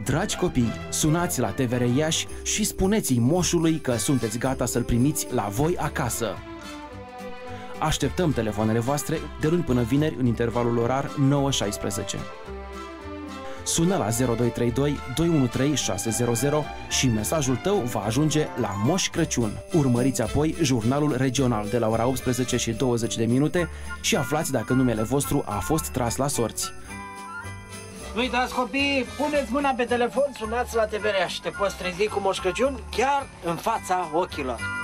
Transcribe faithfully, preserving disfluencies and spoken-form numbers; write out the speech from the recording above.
Dragi copii, sunați la T V R Iași și spuneți-i moșului că sunteți gata să-l primiți la voi acasă. Așteptăm telefoanele voastre de luni până vineri în intervalul orar nouă șaisprezece. Sună la zero doi trei doi doi unu trei șase zero zero și mesajul tău va ajunge la Moș Crăciun. Urmăriți apoi jurnalul regional de la ora optsprezece și douăzeci de minute și aflați dacă numele vostru a fost tras la sorți. Nu uitați, copii, puneți mâna pe telefon, sunați la T V R și te poți trezi cu Moș Crăciun chiar în fața ochilor.